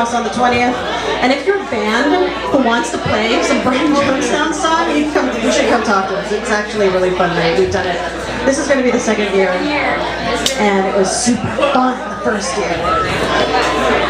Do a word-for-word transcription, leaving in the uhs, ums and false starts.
House on the twentieth. And if you're a band who wants to play some Brian Jonestown song, you, come, you should come talk to us. It's actually a really fun night. We've done it. This is going to be the second year. And it was super fun the first year.